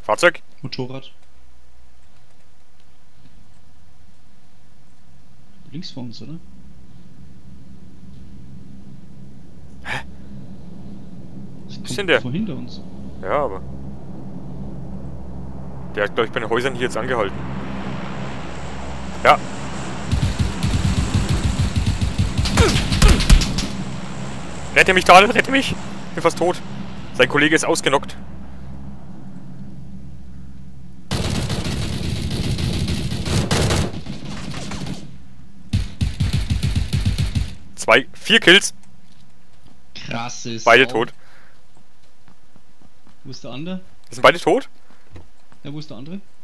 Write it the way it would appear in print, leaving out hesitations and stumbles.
Fahrzeug? Motorrad. Links vor uns, oder? Hä? Das Ist denn der? Vor hinter uns. Ja, aber... Der hat, glaube ich, bei den Häusern hier jetzt angehalten. Ja. Rette mich, Dahl, rette mich! Ich bin fast tot. Sein Kollege ist ausgenockt. Vier Kills. Krasses. Beide tot. Wo ist der andere? Sind beide tot? Ja, wo ist der andere?